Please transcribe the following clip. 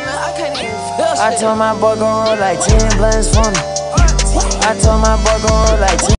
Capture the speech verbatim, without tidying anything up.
I can't even feel shit. I told my boy gon' roll like ten blunts for me. I told my boy gon' roll like ten.